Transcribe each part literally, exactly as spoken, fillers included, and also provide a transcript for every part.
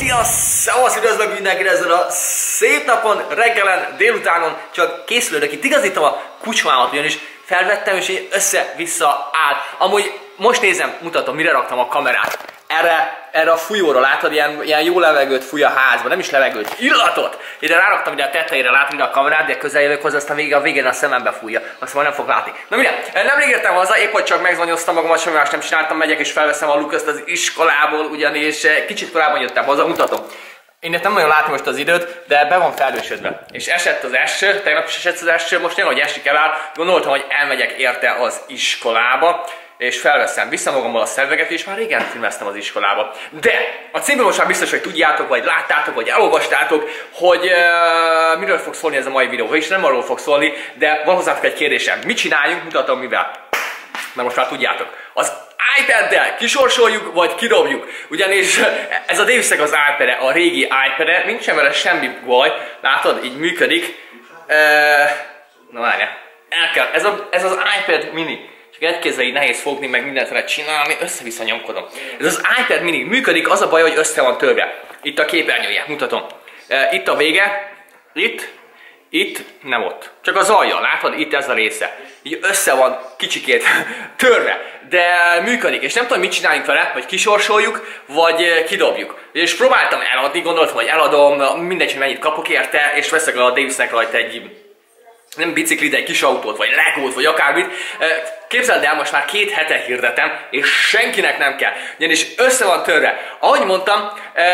Szia! Szavasz, üdvözlök mindenkit ezen a szép napon, reggelen, délutánon. Csak készülődök, itt igazítom a kucsmámat, ugyanis felvettem és így össze-vissza áll. Amúgy most nézem, mutatom, mire raktam a kamerát. Erre, erre a fújóra, látod, ilyen, ilyen jó levegőt fúj a házba, nem is levegőt, illatot. Ide ráraktam ide a tetejére, látod ide a kamerát, de közel jövök hozzá, aztán végig a végén a szemembe fújja. Azt majd nem fog látni. Na minden, nemrég értem haza, épp hogy csak megzvanyoztam magamat, semmi más nem csináltam, megyek és felveszem a Lucast az iskolából, ugyanis kicsit korábban jöttem haza, mutatom. Én nem nagyon látom most az időt, de be van felősödve. És esett az eső, tegnap is esett az eső, most én, hogy esik el, gondoltam, hogy elmegyek érte az iskolába, és felveszem vissza magammal a szemüveget, és már régen filmeztem az iskolába. De a címből most már biztos, hogy tudjátok, vagy láttátok, vagy elolvastátok, hogy uh, miről fog szólni ez a mai videó. És nem arról fog szólni, de van hozzátok egy kérdésem. Mit csináljunk, mutatom mivel. Mert most már tudjátok. Az iPad-del kisorsoljuk, vagy kidobjuk. Ugyanis ez a Davisnek az iPad-e, a régi iPad-e, nincsen vele semmi baj. Látod, így működik. Uh, na várjál. El kell. Ez, a, ez az iPad mini. Csak egy kézzel így nehéz fogni, meg mindent lehet csinálni, össze-vissza nyomkodom. Ez az iPad mini működik, az a baj, hogy össze van törve. Itt a képernyője, mutatom. Itt a vége, itt, itt, nem ott. Csak az alja, látod? Itt ez a része. Így össze van kicsikét törve, de működik. És nem tudom, mit csináljunk vele, hogy kisorsoljuk, vagy kidobjuk. És próbáltam eladni, gondoltam, hogy eladom, mindegy, hogy mennyit kapok érte, és veszek a Davisnek rajta egy nem biciklit, egy kis autót, vagy legót, vagy akármit. Képzeld el, most már két hete hirdetem, és senkinek nem kell. Ugyanis össze van törve. Ahogy mondtam,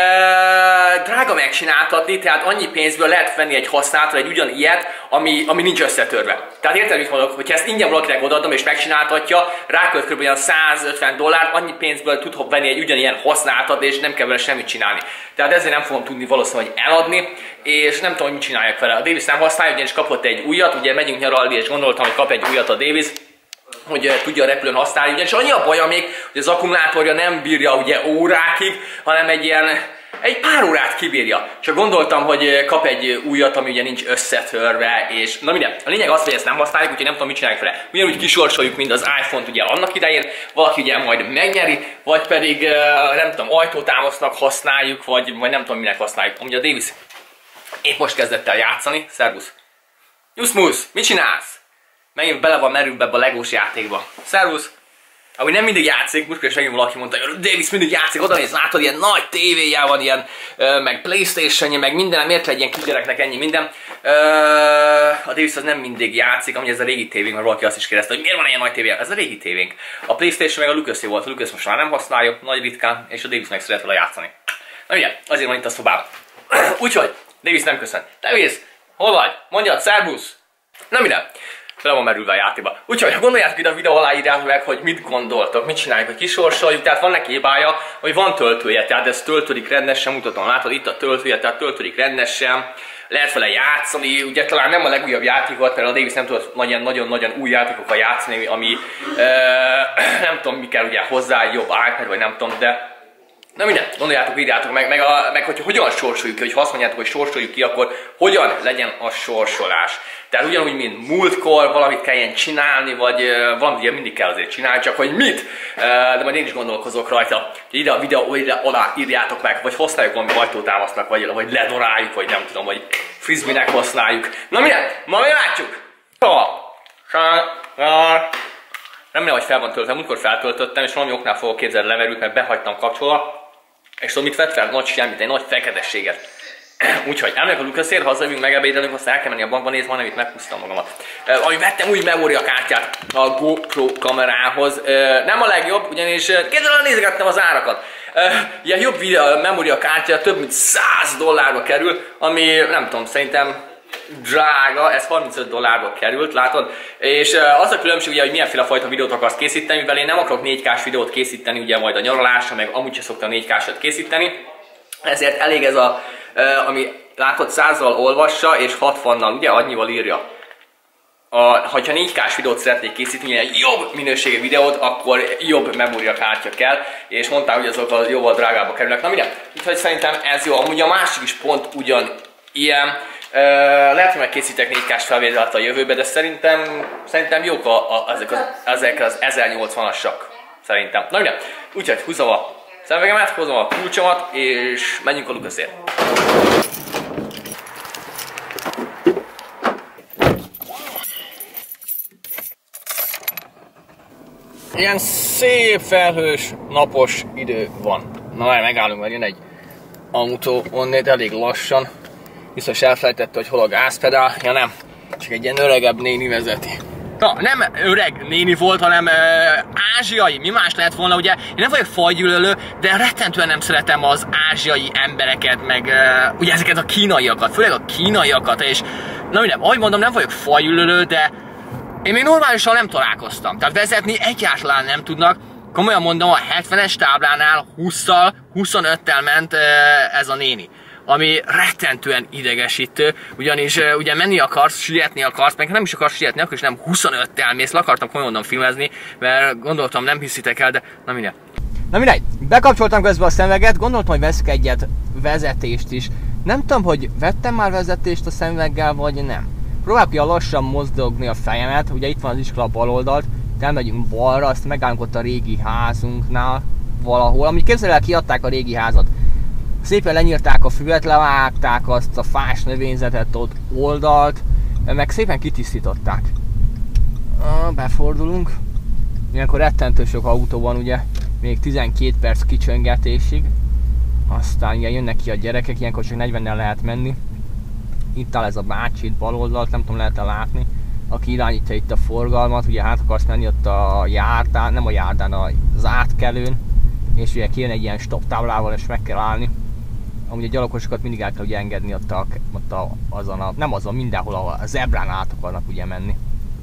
drága megcsináltatni, tehát annyi pénzből lehet venni egy használatra, egy ugyanilyet, ami, ami nincs összetörve. Tehát érted, mit mondok, hogyha ezt ingyen valakinek odaadom és megcsináltatja, rákölt kb. százötven dollár, annyi pénzből tud venni egy ugyanilyen használtat, és nem kell vele semmit csinálni. Tehát ezért nem fogom tudni valószínűleg eladni, és nem tudom, hogy mit csináljak vele. A Davis nem használja, ugyanis kapott egy újat, ugye megyünk nyaralni, és gondoltam, hogy kap egy újat a Davis, hogy tudja a repülőn használni, ugyanis annyi a baja még, hogy az akkumulátorja nem bírja ugye órákig, hanem egy ilyen, egy pár órát kibírja. Csak gondoltam, hogy kap egy újat, ami ugye nincs összetörve, és na minden. A lényeg az, hogy ezt nem használjuk, úgyhogy nem tudom, mit csináljuk vele. Ugyanúgy kisorsoljuk, mint az iPhone-t ugye annak idején, valaki ugye majd megnyeri, vagy pedig nem tudom, ajtótámasznak használjuk, vagy, vagy nem tudom, minek használjuk. Amúgy a Davis épp most kezdett el játszani. Szervusz! Juszmusz, mit csinálsz? Megint bele van merülve ebbe a legós játékba. Szervusz! Ahogy nem mindig játszik, most is megint valaki mondta, hogy Davis mindig játszik, oda néz, látod, ilyen nagy tévéje van, ilyen, meg Playstation-je, meg minden, miért legyen kisgyereknek ennyi minden. A Davis az nem mindig játszik, ami ez a régi tévénk, mert valaki azt is kérdezte, hogy miért van ilyen nagy tévé? Ez a régi tévénk. A Playstation meg a Lucasé volt, a Lucas most már nem használja, nagy ritkán, és a Davis meg szeret vele játszani. Na ugye, azért van itt a szobában. Úgyhogy, Davis nem köszön. Davis, hol vagy? Mondjad, szervusz! Na minden. Bele van merülve a játékba. Úgyhogy, ha gondoljátok ide a videó alá, írjátok meg, hogy mit gondoltok, mit csináljuk, hogy kisorsoljuk. Tehát van neki hibája, hogy van töltője, tehát ez töltődik rendesen, mutatom, látod, itt a töltője, tehát töltődik rendesen. Lehet vele játszani, ugye talán nem a legújabb játékot, mert a Davis nem tudott nagyon-nagyon új játékokkal játszani, ami e, nem tudom, mi kell ugye hozzá, jobb iPad, vagy nem tudom, de na minden, gondoljátok, írjátok meg, meg, a, meg hogy hogyan sorsoljuk ki, hogy ha azt mondjátok, hogy sorsoljuk ki, akkor hogyan legyen a sorsolás. Tehát ugyanúgy, mint múltkor valamit kelljen csinálni, vagy uh, valamit ugye mindig kell azért csinálni, csak hogy mit, uh, de majd én is gondolkozok rajta. Ide a videó ide alá írjátok meg, vagy használjuk valami ajtótámasznak, vagy, vagy ledoráljuk, vagy nem tudom, vagy frisbee-nek használjuk. Na minden, ma meglátjuk! Remélem, hogy fel van töltve, múltkor feltöltöttem, és valami oknál fogok képzelni, lemerült, mert behagytam kapcsolva. És tudom, mit vett fel? Nagy semmit, egy nagy feketességet. Úgyhogy elmegyek a Lucasért, hazajövünk, megebédelünk, aztán el kell menni a bankba nézni, hanem itt meghúztam magamat. Uh, ahogy vettem új memóriakártyát a GoPro kamerához. Uh, nem a legjobb, ugyanis uh, képzeld el, nézegettem az árakat. Uh, ilyen jobb videó, memóriakártya több mint száz dollárba kerül, ami nem tudom, szerintem drága, ez harmincöt dollárba került, látod? És uh, az a különbség ugye, hogy milyenféle fajta videót akarsz készíteni, mivel én nem akarok négy kás videót készíteni, ugye majd a nyaralásra, meg amúgy sem szoktam négy kásat készíteni. Ezért elég ez a, uh, ami látod, százzal olvassa, és hatvannal, ugye, annyival írja. A, ha négy kás videót szeretnék készíteni, egy jobb minőségű videót, akkor jobb memóriakártya kell, és mondták, hogy azok az jóval drágába kerülnek. Na minden, úgyhogy szerintem ez jó. Amúgy a másik is pont ugyan ilyen. Uh, lehet, hogy megkészítek négy kás felvételt a jövőbe, de szerintem, szerintem jók a, a, ezek, az, ezek az ezernyolcvanasak. Szerintem. Na minden, úgyhogy húzom a szemüvegemet, hozom a kulcsomat, és menjünk a Lucasért. Ilyen szép felhős, napos idő van. Na várj, megállunk, mert jön egy autó onnét elég lassan. Biztos elfelejtette, hogy hol a gázpedál. Ja nem, csak egy ilyen öregebb néni vezeti. Na, nem öreg néni volt, hanem uh, ázsiai. Mi más lehet volna, ugye? Én nem vagyok fajgyűlölő, de rettentően nem szeretem az ázsiai embereket, meg uh, ugye ezeket a kínaiakat, főleg a kínaiakat, és na minden, ahogy mondom, nem vagyok fajgyűlölő, de én még normálisan nem találkoztam. Tehát vezetni egyáltalán nem tudnak. Komolyan mondom, a hetvenes táblánál hússzal, huszonöttel ment uh, ez a néni. Ami rettentően idegesítő, ugyanis uh, ugye menni akarsz, sietni akarsz, meg nem is akarsz sietni, akkor is nem huszonöttel mész, le akartam komolyan mondom filmezni, mert gondoltam nem hiszitek el, de na mindegy. Na mindegy, bekapcsoltam közben a szemüveget, gondoltam, hogy veszek egyet vezetést is. Nem tudom, hogy vettem már vezetést a szemüveggel, vagy nem. Próbálok ilyen lassan mozdogni a fejemet, ugye itt van az iskola bal oldalt, elmegyünk balra, azt megállunk ott a régi házunknál valahol, amit képzelj el, kiadták a régi házat. Szépen lenyírták a füvet, levágták azt a fás növényzetet ott oldalt, meg szépen kitisztították. Befordulunk. Ilyenkor rettentő sok autó van, ugye, még tizenkét perc kicsöngetésig. Aztán ugye jönnek ki a gyerekek, ilyenkor csak negyvennel lehet menni. Itt áll ez a bácsi, itt bal oldalt, nem tudom, lehet-e látni, aki irányítja itt a forgalmat, ugye hát akarsz menni ott a járdán, nem a járdán, az átkelőn, és ugye kijön egy ilyen stop táblával, és meg kell állni. Amúgy a gyalogosokat mindig el kell ugye engedni ott, a, ott a, azon a, nem azon, mindenhol a zebrán át akarnak ugye menni.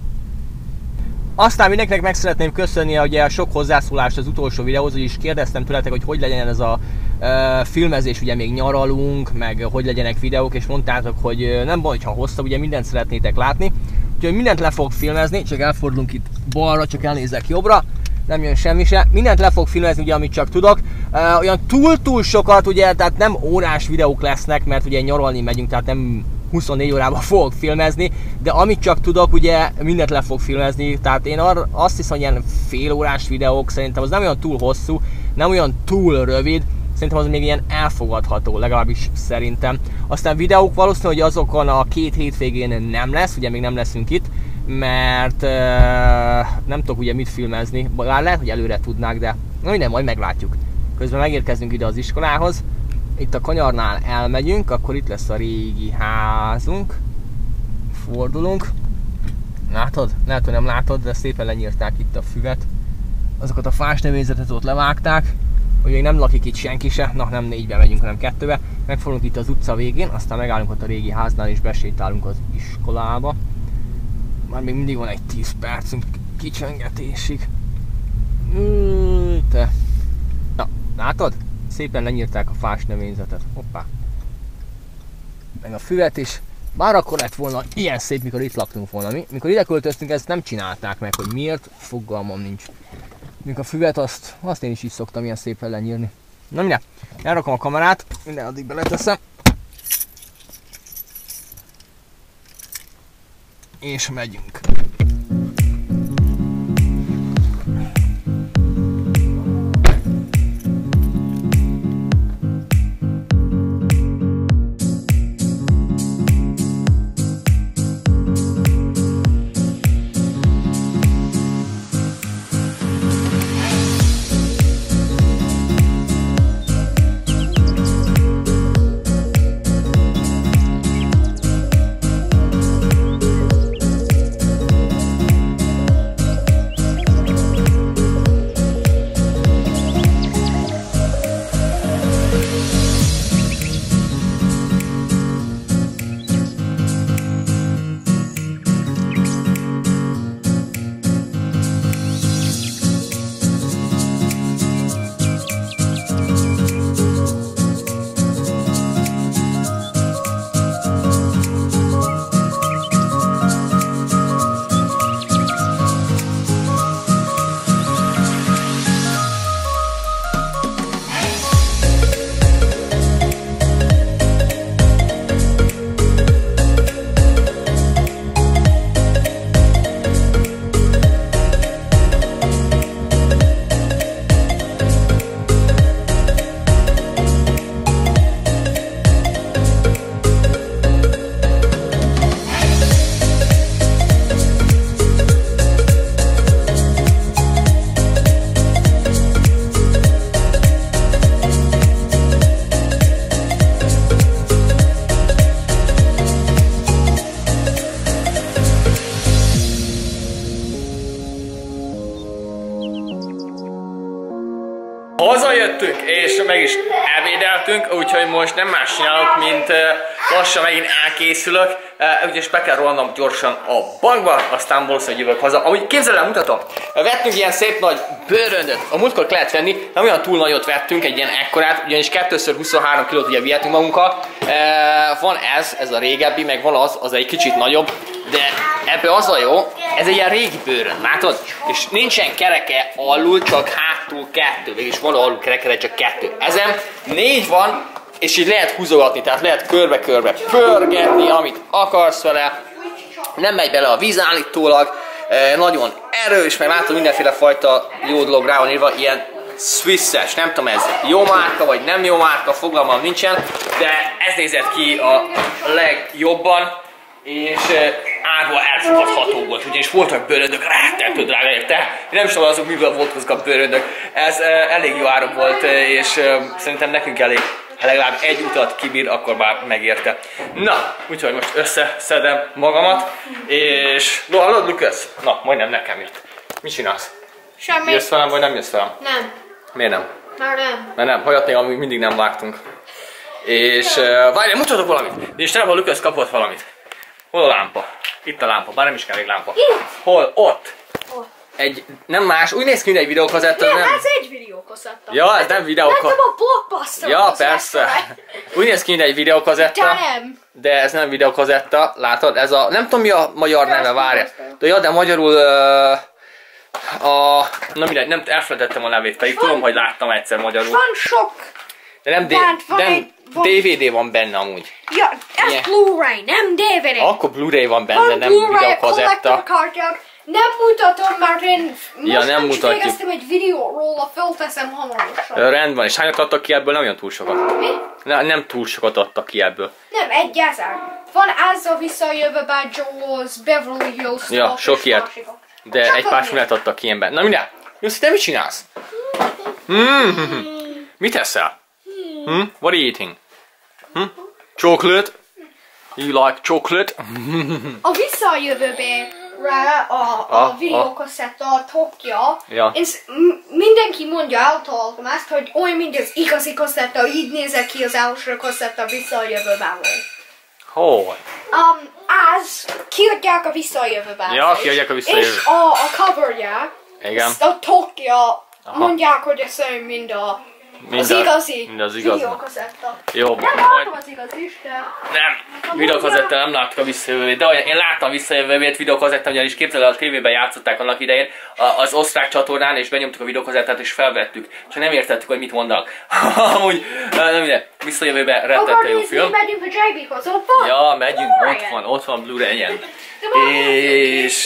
Aztán mindenkinek meg szeretném köszönni ugye a sok hozzászólást az utolsó videóhoz, is kérdeztem tőletek, hogy hogy legyen ez a uh, filmezés, ugye még nyaralunk, meg hogy legyenek videók, és mondtátok, hogy uh, nem baj, ha hosszabb, ugye mindent szeretnétek látni. Úgyhogy mindent le fogok filmezni, csak elfordulunk itt balra, csak elnézek jobbra, nem jön semmi se. Mindent le fogok filmezni, ugye, amit csak tudok. Uh, olyan túl-túl sokat, ugye, tehát nem órás videók lesznek, mert ugye nyaralni megyünk, tehát nem huszonnégy órában fogok filmezni, de amit csak tudok, ugye mindent le fogok filmezni, tehát én arra azt hiszem, hogy ilyen fél órás videók, szerintem az nem olyan túl hosszú, nem olyan túl rövid, szerintem az még ilyen elfogadható, legalábbis szerintem. Aztán videók valószínűleg, hogy azokon a két hétvégén nem lesz, ugye még nem leszünk itt, mert euh, nem tudok ugye mit filmezni, bár lehet, hogy előre tudnák, de na minden, majd meglátjuk. Közben megérkezünk ide az iskolához, itt a kanyarnál elmegyünk, akkor itt lesz a régi házunk, fordulunk, látod? Lehet, hogy nem látod, de szépen lenyírták itt a füvet, azokat a fás növényzetet ott levágták, hogy még nem lakik itt senki se, na nem négybe megyünk, hanem kettőbe, megfordulunk itt az utca végén, aztán megállunk ott a régi háznál és besétálunk az iskolába. Már még mindig van egy tíz percünk kicsöngetésig. Te. Na, látod? Szépen lenyírták a fás növényzetet. Hoppá. Meg a füvet is. Bár akkor lett volna ilyen szép, mikor itt laktunk volna mi. Mikor ide költöztünk, ezt nem csinálták meg, hogy miért, fogalmam nincs. Mikor a füvet, azt, azt én is így szoktam ilyen szépen lenyírni. Na minden, elrakom a kamerát, minden addig beleteszem. És megyünk. Hazajöttünk, és meg is ebédeltünk, úgyhogy most nem más csinálok, mint uh, lassan megint elkészülök. Uh, úgyis be kell rohannom gyorsan a bankba, aztán valószínűleg jövök haza. Amúgy képzeld el, mutatom. Vettünk ilyen szép nagy bőröndöt. A múltkor lehet venni, nem olyan túl nagyot vettünk, egy ilyen ekkorát, ugyanis kettőször huszonhárom kilót ugye vihetünk magunkkal. Uh, van ez, ez a régebbi, meg van az, az egy kicsit nagyobb, de ebbe az a jó, ez egy ilyen régi bőrönd, látod? És nincsen kereke alul, csak hátul kettő, végülis van alul kereke, de csak kettő. Ezen négy van, és így lehet húzogatni, tehát lehet körbe-körbe pörgetni, amit akarsz vele. Nem megy bele a víz állítólag, e, nagyon erős, meg látod mindenféle fajta jó dolog rá van írva, ilyen Swisses, nem tudom ez jó márka vagy nem jó márka, fogalmam nincsen, de ez nézett ki a legjobban, és árva elfogadható volt, ugyanis voltak bőröndök, rettető drága érte. Én nem is tudom azok, mivel voltak azok a bőröndök. Ez elég jó ára volt, és szerintem nekünk elég, ha legalább egy utat kibír, akkor már megérte. Na, úgyhogy most összeszedem magamat, és... No, hallod, Lucas? Na, majdnem nekem jött. Mit csinálsz? Semmi. Jössz velem, vagy nem jössz velem? Nem. Miért nem? Már nem. Mert nem, hajat még amíg mindig nem vágtunk. És uh, várjál, mutatok valamit. És nem, a Lucas kapott valamit. Hol a lámpa? Itt a lámpa, bár nem is kell még lámpa. Itt. Hol? Ott. Ott. Egy, nem más, úgy néz ki, mint egy videókazetta. Nem, nem... ez egy videókazetta. Ja, ez nem videókazetta. Láttam a Blockbuster. Ja, persze. Úgy néz ki, mint egy videókazetta. De nem. De ez nem videókazetta, látod? Ez a, nem tudom mi a magyar neve, várja. De ja, de magyarul uh, a... Na mindegy, nem elfelejtettem a nevét, pedig van, tudom, hogy láttam egyszer magyarul. Van sok. De nem, Bent, van nem egy, van... dé vé dé van benne amúgy. Ja, ez Yeah. Blu-ray, nem dé vé dé. Akkor Blu-ray van benne, van nem Blu-ray, videókazetta. collector-kártyák. Nem mutatom, mert én most Ja, nem nem mutatjuk. végeztem egy videót róla, fölteszem hamarosan. Rendben, és hányat adtak ki ebből? Nem olyan túl sokat. Mi? Ne, nem túl sokat adtak ki ebből. Nem, egy ezer. Van ez a visszajövőben Jaws, Beverly Hills. Ja, sok ilyet. De Csak egy pár annyi. filmet adtak ki ilyenben. Na minden, Jussi, te mit csinálsz? Mm. Mit eszel? Hmm? What are you eating? Hmm? Chocolate? You like chocolate? A visszajövőben a, a Ah, videókasszetta, a tokja, Ja. és m- mindenki mondja általam ezt, hogy olyan, mint az igazi kasszetta, így nézek ki az első kasszetta visszajövőben volt. Hol? Um, ez kiadják a visszajövőben. Ja, is, kiadják a visszajövőben. És a, a coverje, Igen. a tokja, Aha. mondják, hogy ez olyan, mint a Mind az a- igazi mind az igazi. videókasszetta. Jó, Nem majd... látom az igazi, de... Nem, videókazetta nem láttuk a visszajövővét, de olyan, én láttam visszajövővét, videókazetta, ugyanis képzeld el, a tévében játszották annak idején a- az osztrák csatornán, és benyomtuk a videókazettát és felvettük. Csak nem értettük, hogy mit mondanak. Amúgy, nem ide, visszajövőben rettette jó film. Megyünk a jé bé-hoz, ott van? Ja, megyünk, Blu-ray-en. ott van, ott van Blu-ray-en. De van És...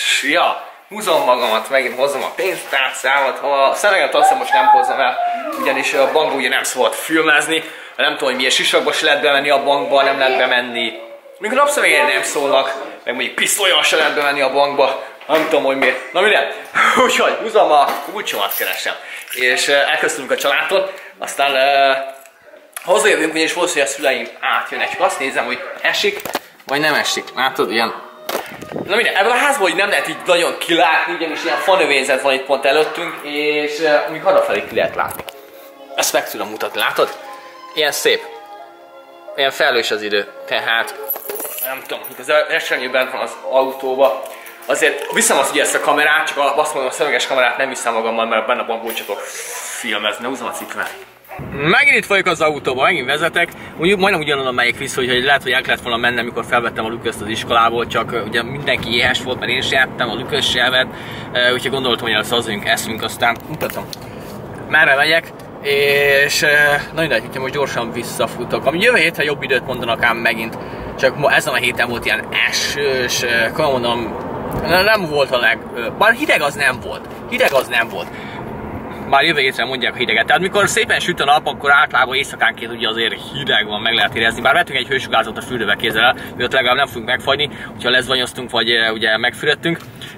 ja, húzom magamat, megint hozom a pénztárcámat, ha a szemeget azt hiszem most nem hozzam el, ugyanis a bankba ugye nem szabad filmezni, nem tudom, hogy milyen sisakba se lehet bemenni a bankba, nem lehet bemenni, mikor napszemélyen nem szólnak, meg mondjuk pisztolyon se lehet bemenni a bankba, nem tudom, hogy miért. Na minden, úgyhogy húzom a kulcsomat, keresem, és uh, elköszönünk a családot, aztán uh, hazajövünk, ugyanis valószínűleg a szüleim átjönnek, csak azt nézem, hogy esik, vagy nem esik, látod, ilyen. Na minden, ebből a házból így nem lehet így nagyon kilátni, ugyanis ilyen fanövényzet van itt pont előttünk, és uh, amíg hazafelé ki lehet látni. Ezt meg tudom mutatni, látod? Ilyen szép. Ilyen felhős az idő, tehát nem tudom, itt az esernyő bent van az autóba. Azért viszem azt ugye ezt a kamerát, csak azt mondom, a szemüveges kamerát nem viszem magammal, mert benne van úgy csak filmezni, húzom a cipőmet. Megint itt vagyok az autóban, megint vezetek. Úgy, majdnem ugyanonnan megyek vissza, hogy lehet, hogy el kellett volna mennem, mikor felvettem a Lucast az iskolából, csak uh, ugye mindenki éhes volt, mert én sem ettem, a Lucas sem evett, uh, úgyhogy gondoltam, hogy először hazajunk, eszünk, aztán mutatom, merre megyek, és uh, na mindegy, hogyha most gyorsan visszafutok. Ami jövő héten jobb időt mondanak ám megint, csak ezen a héten volt ilyen esős, uh, komolyan mondom, nem volt a leg... Uh, bár hideg az nem volt, hideg az nem volt. Már jövő hétre mondják a hideget. Tehát mikor szépen süt a nap, akkor általában éjszakánként ugye azért hideg van, meg lehet érezni. Bár vettünk egy hősugárzót a fürdőbe, kézzel el, hogy ott legalább nem fogunk megfagyni, hogyha lezvanyoztunk, vagy ugye megfürödtünk.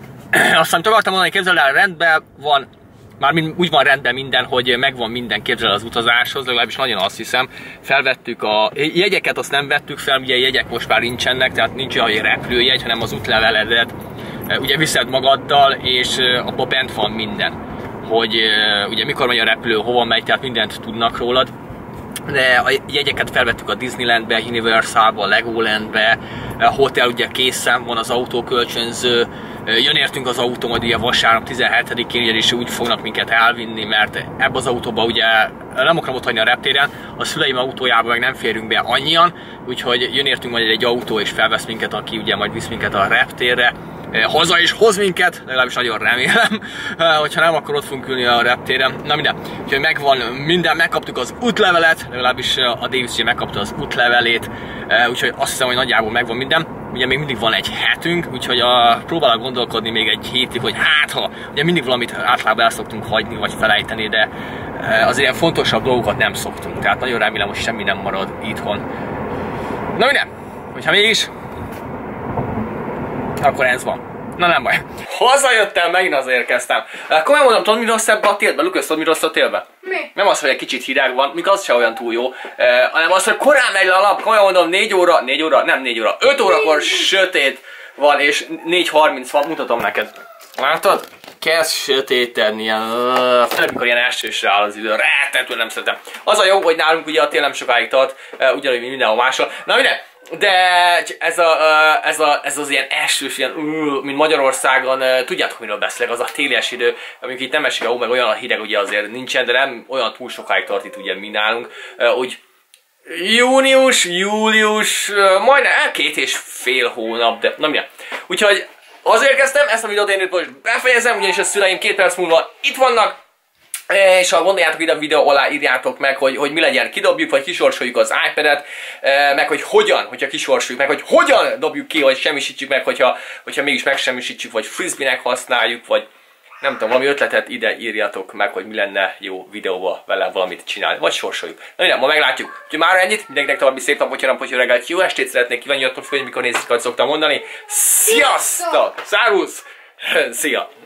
Aztán akartam mondani, képzeld el, rendben van, már mind, úgy van rendben minden, hogy megvan minden, képzeld el az utazáshoz, legalábbis nagyon azt hiszem. Felvettük a jegyeket, azt nem vettük fel, ugye jegyek most már nincsenek, tehát nincs olyan repülőjegy, hanem az útleveledet. Ugye viszed magaddal, és abban bent van minden. hogy ugye mikor megy a repülő, hova megy, tehát mindent tudnak rólad. De a jegyeket felvettük a Disneylandbe, Universalba, Legolandbe, a hotel ugye készen van, az autókölcsönző, jön értünk az autó majd ugye vasárnap tizenhetedikén, ugyanis úgy fognak minket elvinni, mert ebbe az autóba ugye nem akarom ott hagyni a reptéren, a szüleim autójába meg nem férünk be annyian, úgyhogy jön értünk majd egy autó és felvesz minket, aki ugye majd visz minket a reptérre, haza is hoz minket, legalábbis nagyon remélem, hogyha nem, akkor ott fogunk ülni a reptéren. Na minden, úgyhogy megvan minden, megkaptuk az útlevelet, legalábbis a Davis ugye megkapta az útlevelét, úgyhogy azt hiszem, hogy nagyjából megvan minden. Ugye még mindig van egy hetünk, úgyhogy a, próbálok gondolkodni még egy hétig, hogy hát ha, ugye mindig valamit általában el szoktunk hagyni, vagy felejteni, de az ilyen fontosabb dolgokat nem szoktunk, tehát nagyon remélem, hogy semmi nem marad itthon. Na minden, hogyha mégis, akkor ez van. Na nem baj. Hazajöttem, megint az érkeztem. Komolyan mondom, tudod mi rossz ebbe a télbe? Lukasz, tudod mi rossz a télbe? Mi? Nem az, hogy egy kicsit hideg van, míg az se olyan túl jó, eh, hanem az, hogy korán megy le a nap. Komolyan mondom, négy óra, négy óra, nem négy óra, öt órakor sötét van, és négy harminc van, mutatom neked. Látod? Kezd sötétedni, ilyen, uh, főleg mikor ilyen esősre áll az idő, rettenetül nem szeretem. Az a jó, hogy nálunk ugye a tél nem sokáig tart, uh, ugyanúgy, mint mindenhol máshol. Na minden, de ez, a, uh, ez, a, ez az ilyen esős, ilyen, uh, mint Magyarországon, uh, tudjátok miről beszélek, az a télies idő, amikor itt nem esik a hó, meg olyan a hideg ugye azért nincsen, de nem olyan túl sokáig tart itt ugye mi nálunk, uh, úgy június, július, uh, majdnem két és fél hónap, de na minden. Úgyhogy azért kezdtem, ezt a videót én itt most befejezem, ugyanis a szüleim két perc múlva itt vannak, és ha gondoljátok ide a videó alá, írjátok meg, hogy, hogy mi legyen, kidobjuk, vagy kisorsoljuk az iPad-et, meg hogy hogyan, hogyha kisorsoljuk, meg hogy hogyan dobjuk ki, vagy semmisítsük meg, hogyha, hogyha mégis megsemmisítsük, vagy frisbee-nek használjuk, vagy nem tudom, valami ötletet ide írjatok meg, hogy mi lenne jó videóba vele valamit csinálni, vagy sorsoljuk. Na minden, ma meglátjuk. Úgyhogy már ennyit, mindenkinek további szép napot, jó napot, jó reggelt, jó estét szeretnék kívánni, attól függ, mikor nézzük, ahogy szoktam mondani. Sziasztok! Szervusz! Szia!